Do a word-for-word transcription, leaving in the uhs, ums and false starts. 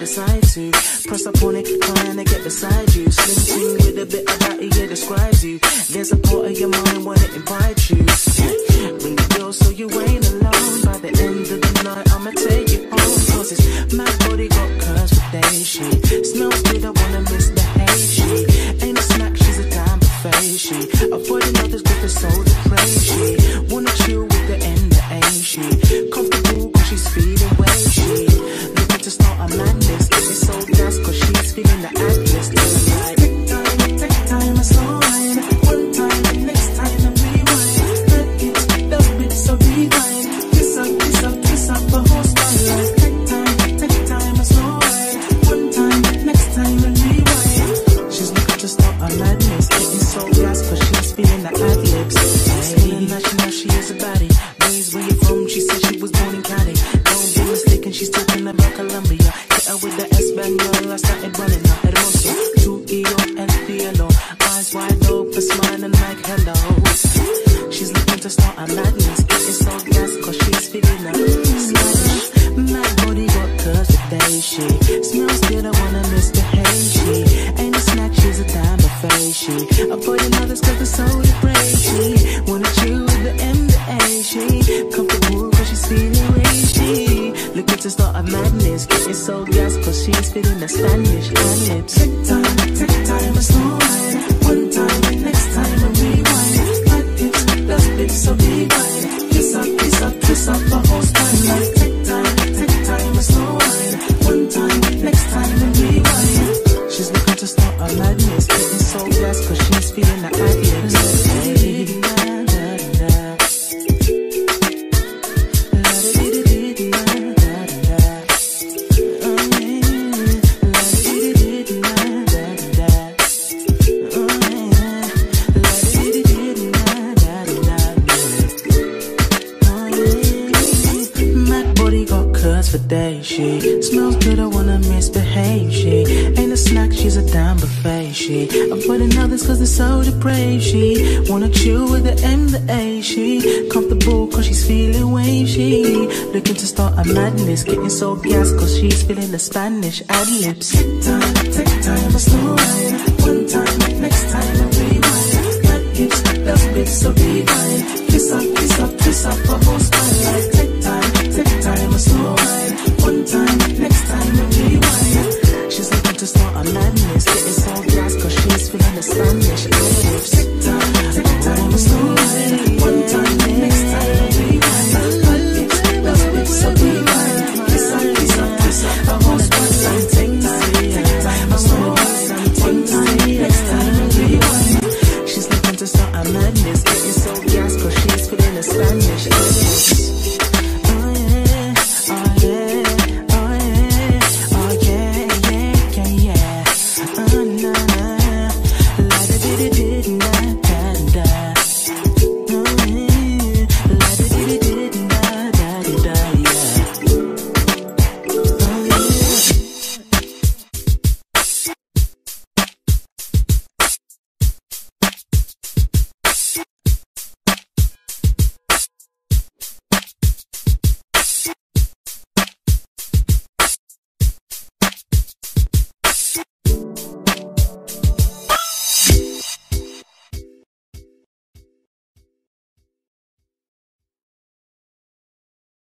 decide to press up on it, trying to get beside you. Slim thing with a bit of body, yeah, describes you. There's a part of your mind when it invites you. Bring the girl so you ain't alone. By the end of the night, I'ma take you home. Cause it's my body got curves for days. She smells good, I wanna misbehave. She ain't a snack, she's a dime buffet. She avoiding others with the soul to pray. She wanna chill with the end of A. She comfortable cause she's feeling way. She looking to start a madness. Getting so gas cause she's feeling the atlas. Like, take time, take time, it's alright. One time, and next time, and rewind. That it's that bit so divine. Kiss up, kiss up, kiss up the whole spotlight. Take time, take time, it's alright. One time, next time, and rewind. She's looking to start a madness. Getting so gas cause she's feeling the ad-libs. Feeling like she knows she is a baddie. Raised where you from, she said she was born in Cali. Don't be mistaken, she's talking about Colombia. Hit her with the Espanol, I started running her hermoso. two E O L P L O, eyes wide open, smiling like hello. She's looking to start a madness. Getting so gas cause she's feeling a Spanish. My body got curves today. She smells good, I wanna misbehave. She ain't a snack, she's a dime buffet. She avoiding others cause the soul to pray. She wanna chill with the M to A. She comfortable cause she's feeling ragey. Looking to start a madness. Getting so gas cause she's feeling the Spanish ad-libs. Take time, take time, it's alright. One time, next time, and rewind. Hot hips, last bit so divine. Kiss up, kiss up, kiss up the whole spotlight. Take time, take time, it's alright. One time, next time, and rewind. She's looking to start a madness. Getting so gas cause she's feeling the ad-libs. She smells good, I wanna misbehave. She ain't a snack, she's a dime buffet. She avoiding others cause they're so depraved. She wanna chill with the M to A. She comfortable cause she's feeling wave. She looking to start a madness. Getting so gas cause she's feeling the Spanish ad-libs. Take time, take time, it's alright. One time, next time, and rewind. That hips, that bit so divine. Kiss up, kiss up, kiss up the whole spotlight. Take time, take time, it's alright.